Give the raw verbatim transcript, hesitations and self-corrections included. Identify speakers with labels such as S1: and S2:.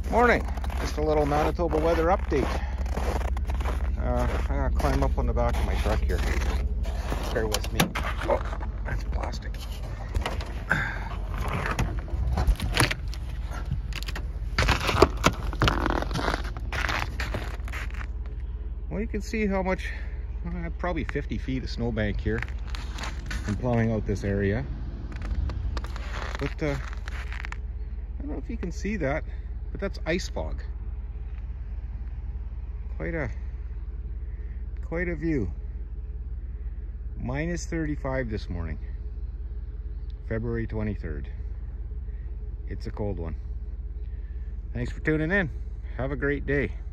S1: Morning, just a little Manitoba weather update. Uh, I'm gonna climb up on the back of my truck here. Bear with me. Oh, that's plastic. Well, you can see how much, uh, probably fifty feet of snowbank here. I'm plowing out this area. But uh, I don't know if you can see that, but that's ice fog. Quite a, quite a view. minus thirty-five this morning, February twenty-third. It's a cold one. Thanks for tuning in. Have a great day.